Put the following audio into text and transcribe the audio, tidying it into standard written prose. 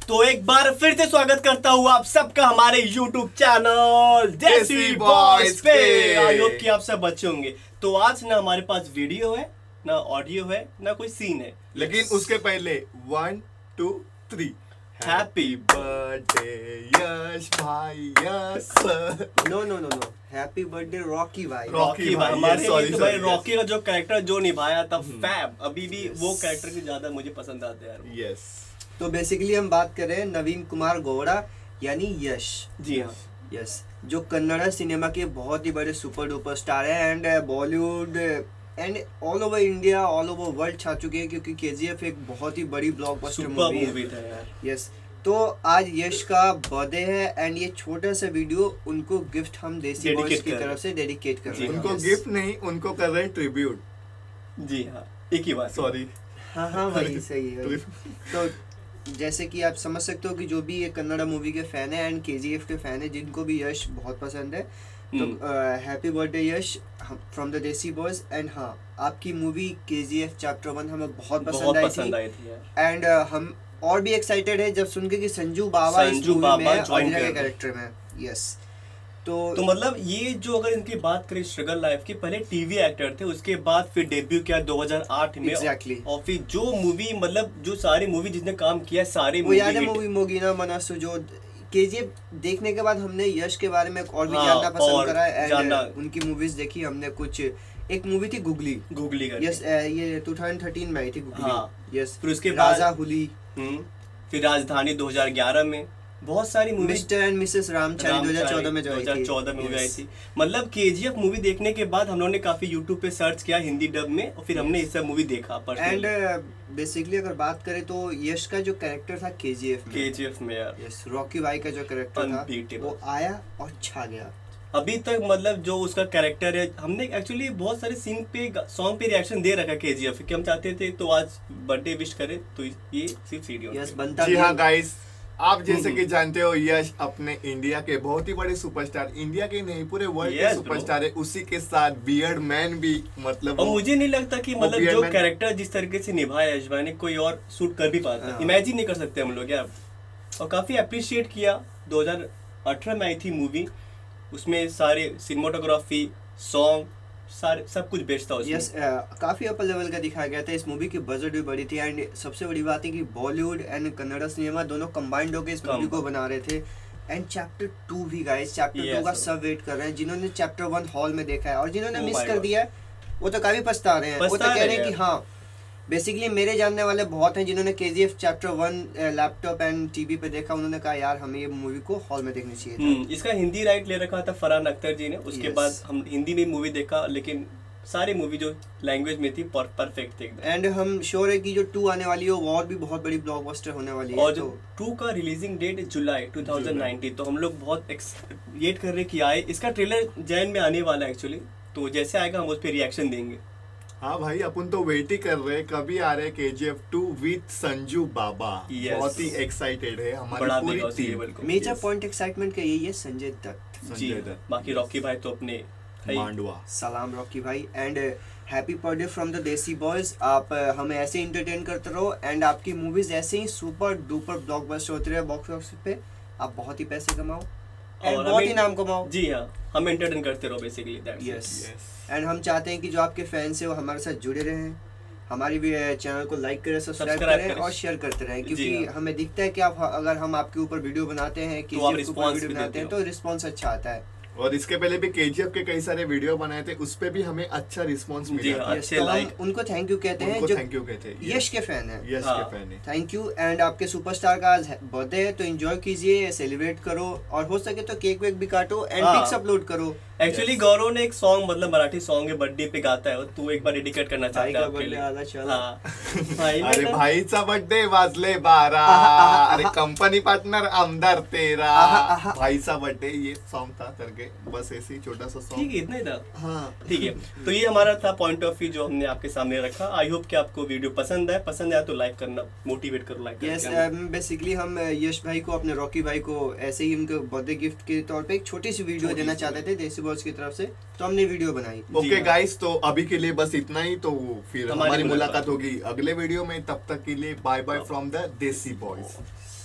तो एक बार फिर से स्वागत करता हूँ आप सबका हमारे YouTube चैनल देसी बॉयज पे। आई होप कि आप सब अच्छे होंगे। तो आज ना हमारे पास वीडियो है, ना ऑडियो है, ना कोई सीन है, लेकिन उसके पहले 1 2 3 हैप्पी बर्थडे यश भाई yes. No no no no happy birthday Rocky भाई। रॉकी भाई हमारे तो भाई रॉकी का जो कैरेक्टर जो निभाया था फैब, अभी भी वो कैरेक्टर की ज्यादा मुझे पसंद आते हैं यार। यस तो बेसिकली हम बात कर रहे हैं नवीन कुमार गौड़ा यानी यश। जी हाँ, यस, जो कन्नड़ा सिनेमा के बहुत ही बड़े सुपर डुपर स्टार है and Bollywood and all over India all over world छा चुके हैं, क्योंकि केजीएफ एक बहुत ही बड़ी ब्लॉकबस्टर मूवी था यार। यस, तो आज यश का बर्थडे है एंड ये छोटा सा वीडियो उनको गिफ्ट हम देसी बॉयज की तरफ से डेडिकेट कर रहे हैं। उनको गिफ्ट नहीं, उनको कर रहे हैं ट्रिब्यूट। जी हाँ, एक ही बात, सॉरी। हाँ हाँ वही सही है। तो जैसे कि आप समझ सकते हो कि जो भी ये कन्नड़ा मूवी के फैन है एंड केजीएफ के फैन है, जिनको भी यश बहुत पसंद है, तो happy birthday Yash from the Desi boys. And हाँ, आपकी मूवी केजीएफ चैप्टर 1 हमें बहुत पसंद आई थी एंड हम और भी एक्साइटेड है जब सुन के कि संजू बाबा इस मूवी में ऑर्डिनरी के कैरेक्टर में। यस, तो मतलब ये जो अगर इनकी बात करें स्ट्रगल लाइफ की, पहले टीवी एक्टर थे, उसके बाद फिर डेब्यू किया 2008 में। Exactly. और फिर जो मूवी मतलब जो सारी मूवी जिसने काम किया सारी वो याद है मूवी मोगीना मनासु, जो केजीएफ देखने के बाद हमने यश के बारे में और भी जानना पसंद करा एंड उनकी मूवीज देखी हमने। कुछ एक मूवी थी गुगली यस, ये 2013 में आई थी गुगली। यस, फिर उसके बाद राजा हुली, फिर राजधानी 2011 में, बहुत सारी movie, mister and missus Ramachari 2014 में 2014 में मूवी आई थी। मतलब केजीएफ मूवी देखने के बाद हम लोगों ने काफी यूट्यूब पे सर्च किया हिंदी डब में, और फिर हमने ये सब मूवी देखा। एंड बेसिकली अगर बात करें तो यश का जो कैरेक्टर था केजीएफ में यार, यस, रॉकी भाई का जो कैरेक्टर था वो आया और छा गया। अभी तक मतलब जो उसका कैरेक्टर है, हमने एक्चुअली बहुत सारे सीन पे सॉन्ग पे रिएक्शन दे रखा है केजीएफ कि हम चाहते थे तो आज बर्थडे विश करें, तो ये सिर्फ वीडियो यस बनता। जी हाँ गाइस, आप जैसे कि जानते हो यश अपने इंडिया के बहुत ही बड़े सुपरस्टार, इंडिया के नहीं पूरे वर्ल्ड के सुपरस्टार है। उसी के साथ बियर्ड मैन भी, मतलब और मुझे नहीं लगता कि मतलब जो कैरेक्टर जिस तरीके से निभाया यश भाई ने कोई और शूट कर भी पाता, इमेजिन नहीं कर सकते हम लोग यार। और काफी अप्रिशिएट किया। 2018 में आई थी मूवी, उसमें सारे सिनेमाटोग्राफी, सॉन्ग, सारे सब कुछ बेस्ट था उसमें। यस, काफी अपर लेवल का दिखाया गया था। इस मूवी की बजट भी बड़ी थी एंड सबसे बड़ी बात है कि बॉलीवुड एंड कन्नड़ा सिनेमा दोनों कंबाइंड होकर इस मूवी को बना रहे थे। एंड चैप्टर 2 भी गाइस, चैप्टर 2 का सब वेट कर रहे हैं। जिन्होंने चैप्टर 1 हॉल में देखा है और जिन्होंने मिस कर दिया है वो तो काफी पछता रहे हैं। वो तो कह रहे हैं कि हाँ, बेसिकली मेरे जानने वाले बहुत हैं जिन्होंने KGF chapter 1 laptop and TV पे देखा, उन्होंने कहा यार हमें ये मूवी को हॉल में देखनी चाहिए था। इसका हिंदी राइट ले रखा था फरहान अख्तर जी ने, उसके बाद हम हिंदी में मूवी देखा, लेकिन सारी मूवी जो लैंग्वेज में थी परफेक्ट थी। एंड हम श्योर है कि जो 2 आने वाली है वो और भी बहुत बड़ी ब्लॉकबस्टर होने वाली है। और जो 2 का रिलीजिंग डेट जुलाई 2019, तो हम लोग बहुत वेट कर रहे कि आए। इसका ट्रेलर जैन में आने वाला है एक्चुअली, तो जैसे आएगा हम उस पर रिएक्शन देंगे। हाँ भाई, अपन तो वेट ही कर रहे हैं कभी आ रहे केजीएफ 2 विद संजू बाबा। बहुत ही एक्साइटेड है हमारी पूरी टीम। मेजर पॉइंट एक्साइटमेंट का यही है संजय दत्त। जी, बाकी रॉकी भाई तो अपने मांडवा। सलाम रॉकी भाई and happy birthday from the Desi boys. आप हमें ऐसे इंटरटेन करते रहो एंड आपकी मूवीज ऐसे ही सुपर डुपर ब्लॉकबस्टर होती रहे बॉक्स ऑफिस पे। आप बहुत ही पैसे कमाओ और बहुत ही नाम कमाओ। जी हाँ, हम एंटरटेन करते रहो बेसिकली। यस, एंड हम चाहते हैं कि जो आपके फैंस है वो हमारे साथ जुड़े रहें, हमारी भी चैनल को लाइक करें, सब्सक्राइब करें और शेयर करते रहें, क्योंकि हमें दिखता है कि आप अगर हम आपके ऊपर वीडियो बनाते हैं, किसी के ऊपर वीडियो बनाते हैं तो रिस्पांस अच्छा आता है। और इसके पहले भी केजीएफ के कई सारे वीडियो बनाए थे, उस पे भी हमें अच्छा रिस्पांस मिला। अच्छे तो लाइक उनको थैंक यू कहते हैं, जो थैंक यू कहते हैं, यश के फैन है। यश के फैन है, थैंक यू। एंड आपके सुपरस्टार का आज बर्थडे है तो एंजॉय कीजिए, सेलिब्रेट करो और हो सके तो केक वेक भी काटो एंड पिक्स अपलोड करो। एक्चुअली गौरव ने एक सॉन्ग, मतलब मराठी सॉन्ग है, बर्थडे पे गाता है, तू एक बार डेडिकेट करना चाहता है आपके लिए। अरे भाईचा बर्थडे वाजले 12, अरे कंपनी पार्टनर आमदार तेरा, भाईचा बर्थडे ये सॉन्ग था करके, बस ऐसे ही छोटा सा सॉन्ग। ठीक है, इतना ही था। हाँ ठीक है, तो ये हमारा था पॉइंट ऑफ व्यू जो हमने आपके सामने रखा। आई होप कि आपको वीडियो पसंद आया तो लाइक करना, मोटिवेट करो लाइक। यस, बेसिकली हम यश भाई को, अपने रॉकी भाई को ऐसे ही उनके बर्थडे गिफ्ट के तौर पे एक छोटी सी वीडियो देना चाहते थे देसी बॉयज की तरफ से, तो हमने वीडियो बनाई। ओके गाइस, तो अभी के लिए बस इतना ही। तो फिर हमारी मुलाकात होगी अगले वीडियो में, तब तक के लिए bye bye from the Desi boys.